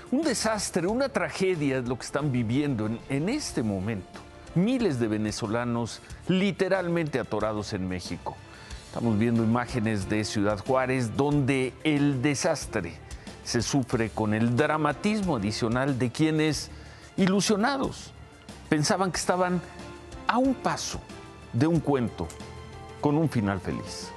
Un desastre, una tragedia es lo que están viviendo en este momento. Miles de venezolanos literalmente atorados en México. Estamos viendo imágenes de Ciudad Juárez, donde el desastre se sufre con el dramatismo adicional de quienes, ilusionados, pensaban que estaban a un paso de un cuento con un final feliz.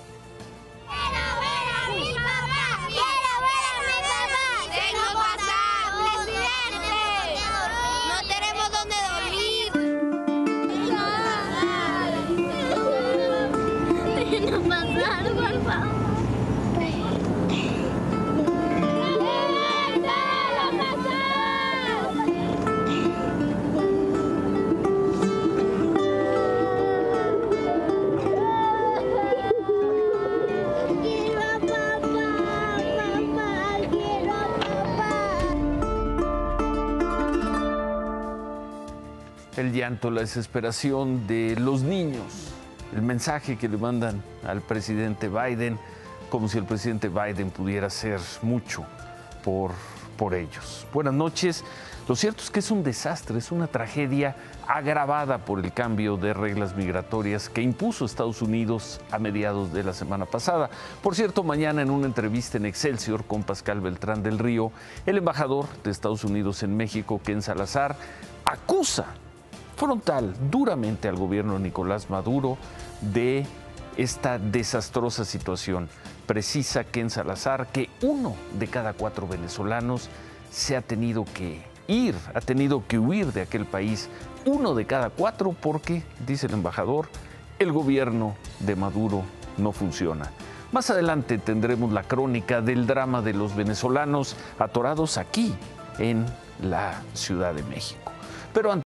El llanto, la desesperación de los niños, el mensaje que le mandan al presidente Biden, como si el presidente Biden pudiera hacer mucho por ellos. Buenas noches. Lo cierto es que es un desastre, es una tragedia agravada por el cambio de reglas migratorias que impuso Estados Unidos a mediados de la semana pasada. Por cierto, mañana en una entrevista en Excelsior con Pascal Beltrán del Río, el embajador de Estados Unidos en México, Ken Salazar, acusa frontal, duramente al gobierno de Nicolás Maduro de esta desastrosa situación. Precisa Ken Salazar que 1 de cada 4 venezolanos se ha tenido que huir de aquel país. 1 de cada 4 porque, dice el embajador, el gobierno de Maduro no funciona. Más adelante tendremos la crónica del drama de los venezolanos atorados aquí en la Ciudad de México. Pero antes